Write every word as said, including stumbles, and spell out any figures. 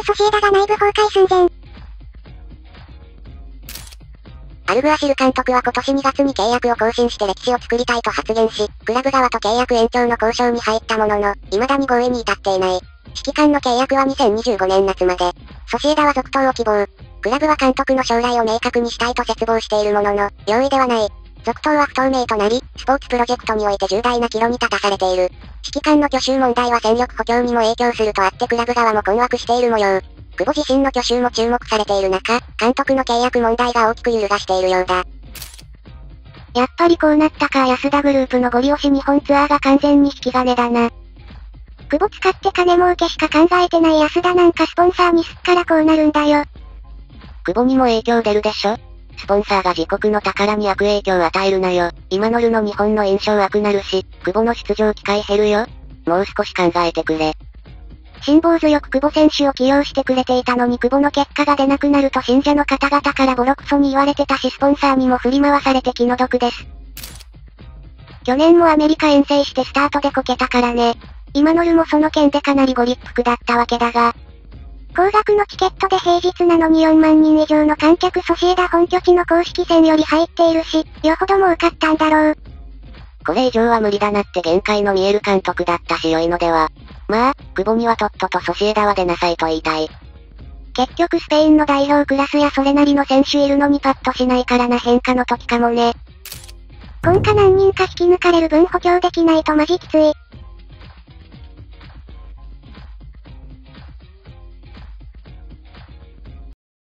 クソシエダが内部崩壊寸前。 アルグアシル監督は今年にがつに契約を更新して歴史を作りたいと発言し、クラブ側と契約延長の交渉に入ったものの、未だに合意に至っていない。指揮官の契約はにせんにじゅうごねん夏まで。ソシエダは続投を希望。クラブは監督の将来を明確にしたいと切望しているものの、容易ではない。続投は不透明となり、スポーツプロジェクトにおいて重大な岐路に立たされている。指揮官の去就問題は戦力補強にも影響するとあってクラブ側も困惑している模様。久保自身の去就も注目されている中、監督の契約問題が大きく揺るがしているようだ。 やっぱりこうなったか安田グループのゴリ押し日本ツアーが完全に引き金だな。久保使って金儲けしか考えてない安田なんかスポンサーにすっからこうなるんだよ。 久保にも影響出るでしょ。スポンサーが自国の宝に悪影響を与えるなよ。今のるの日本の印象悪なるし、久保の出場機会減るよ。もう少し考えてくれ。 辛抱強く久保選手を起用してくれていたのに久保の結果が出なくなると信者の方々からボロクソに言われてたしスポンサーにも振り回されて気の毒です。去年もアメリカ遠征してスタートでこけたからね。今のるもその件でかなりご立腹だったわけだが。高額のチケットで平日なのによんまんにん以上の観客ソシエダ本拠地の公式戦より入っているし、よほど儲かったんだろう。 これ以上は無理だなって限界の見える監督だったし良いのでは。まあ、久保にはとっととソシエダは出なさいと言いたい。 結局スペインの代表クラスやそれなりの選手いるのにパッとしないからな変化の時かもね。今夏何人か引き抜かれる分補強できないとマジきつい。